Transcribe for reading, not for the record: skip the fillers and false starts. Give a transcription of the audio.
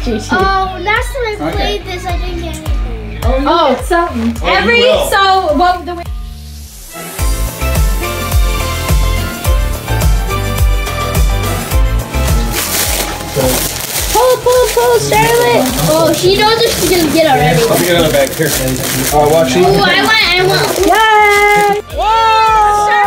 cheat sheet. Oh, last time I played this, I didn't get anything. Oh, it's something. Pull, Charlotte. Oh, she knows if she's gonna get already. Let me get another bag here. Watch these. Oh, I want. Yay! Whoa!